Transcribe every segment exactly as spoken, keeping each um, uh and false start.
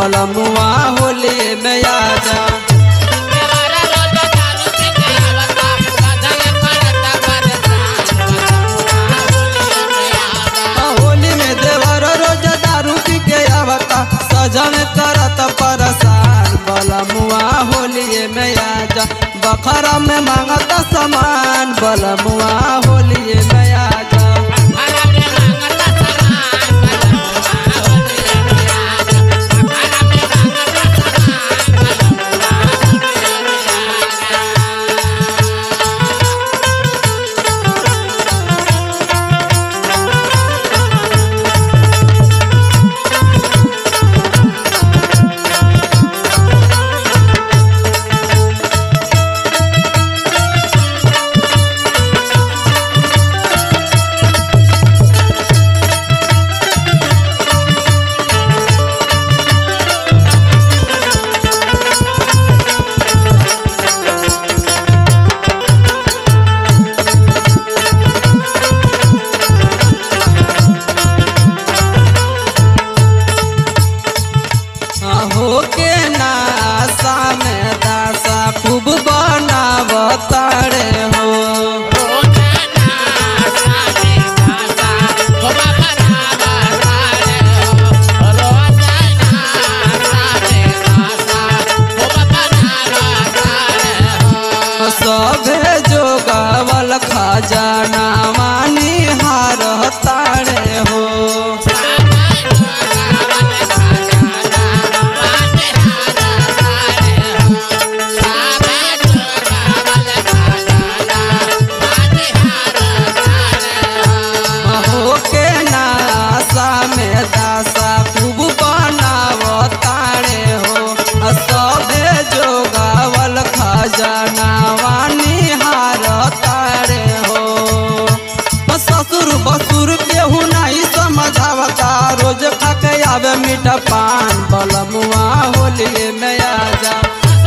बलमुआ होली में आजा। होली में देवर रोज दारू पी के आवता सजन करत परेशान बलमुआ होली में आजा। बखरा में मांगता सामान बलमुआ होली में आजा। होके नासा में दासा खूब बनावतारे हो। सभे जो गावल खजाना मानी हार तारे हो। दासा खूब बनावतारे हो। सभे जो गावल खजाना वानी हार तारे हो। ससुर बसुर केहू नहीं समझावता रोज खाके आवे मीठा पान बलमुआ होली में आजा।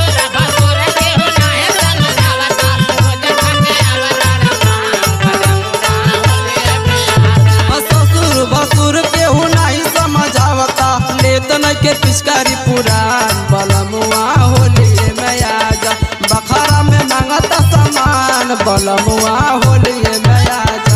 के पिचकारी पुरान बलमुआ होली में आजा। बखरा में मांगता सामान बलमुआ होली में आजा।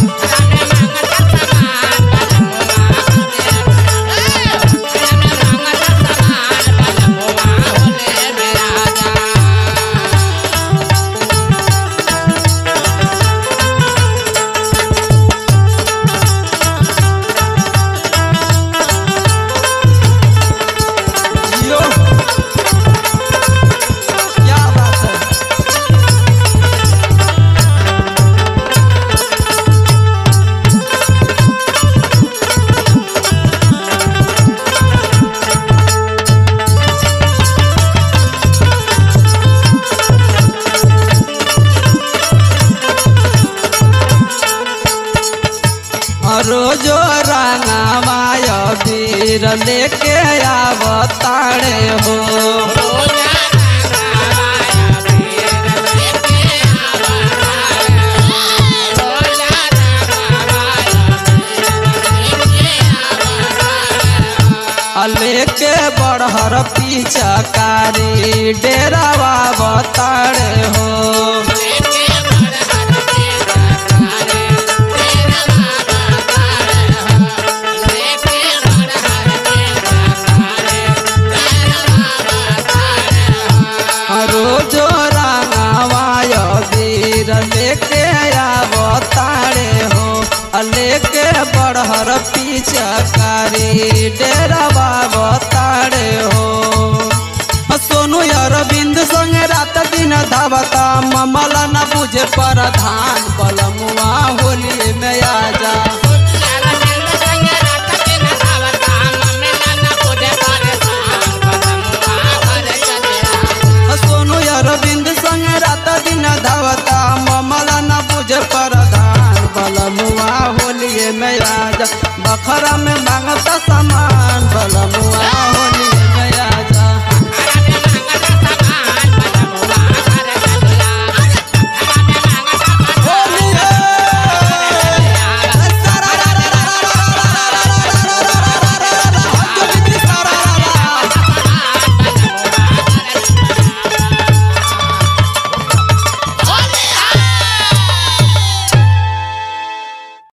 रोजो रंगमाय वीर लेके आवतारे हो। लेके बड़हर पिचकारी डेरावा बतारे हो। रोजो रंगवाय वीर लेके आवतारे हो। लेके बड़हर पिचकारी डेरावा बतारे हो। सोनू अरविंद संग रात दिन धावता ममला न बुझे प्रधान बलमुआ होली में आजा। सोनू अरविंद संग रात दिन धावता ममला न बुझे प्रधान बलमुआ होली में आजा। बखरा में मांगता सामान बलमुआ